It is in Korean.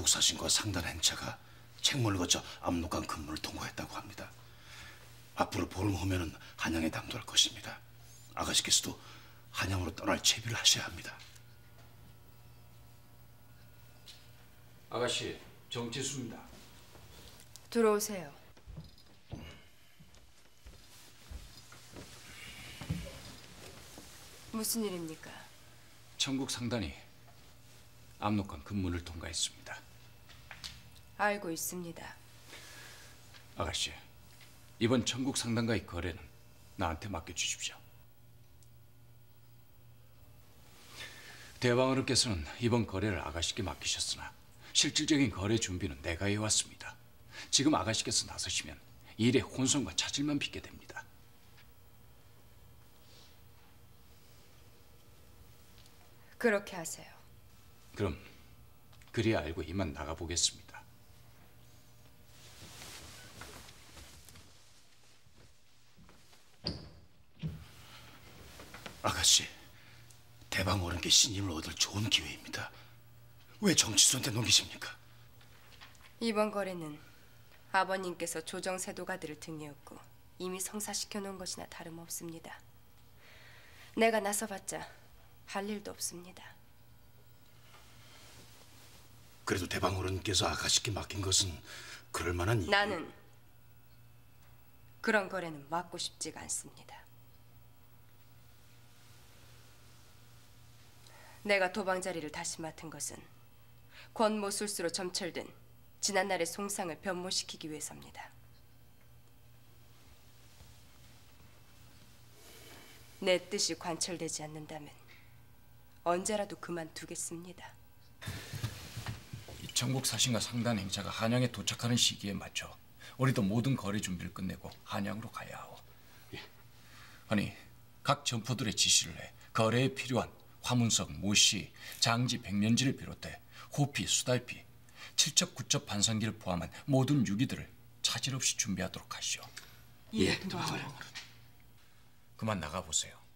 전국사신과 상단 행차가 책문을 거쳐 압록강 근문을 통과했다고 합니다. 앞으로 보름 후면은 한양에 당도할 것입니다. 아가씨께서도 한양으로 떠날 채비를 하셔야 합니다. 아가씨, 정지수입니다. 들어오세요. 무슨 일입니까? 천국 상단이 압록강 근문을 통과했습니다. 알고 있습니다. 아가씨, 이번 천국 상단과의 거래는 나한테 맡겨주십시오. 대왕어른께서는 이번 거래를 아가씨께 맡기셨으나 실질적인 거래 준비는 내가 해왔습니다. 지금 아가씨께서 나서시면 일에 혼선과 차질만 빚게 됩니다. 그렇게 하세요. 그럼 그리 알고 이만 나가보겠습니다. 아가씨, 대방 어른께 신임을 얻을 좋은 기회입니다. 왜 정치수한테 넘기십니까? 이번 거래는 아버님께서 조정세도가들을 등에업고 이미 성사시켜 놓은 것이나 다름없습니다. 내가 나서봤자 할 일도 없습니다. 그래도 대방 어른께서 아가씨께 맡긴 것은 그럴 만한 이유... 나는 그런 거래는 맡고 싶지가 않습니다. 내가 도방자리를 다시 맡은 것은 권모술수로 점철된 지난날의 송상을 변모시키기 위해서입니다. 내 뜻이 관철되지 않는다면 언제라도 그만두겠습니다. 이 천국 사신과 상단 행차가 한양에 도착하는 시기에 맞춰 우리도 모든 거래 준비를 끝내고 한양으로 가야 하오. 예. 아니, 각 점포들의 지시를 해 거래에 필요한 화문석, 모시, 장지, 백년지를 비롯해 호피, 수달피, 칠첩, 구첩, 반상기를 포함한 모든 유기들을 차질 없이 준비하도록 하시오. 예, 대방 어른. 그만 나가보세요.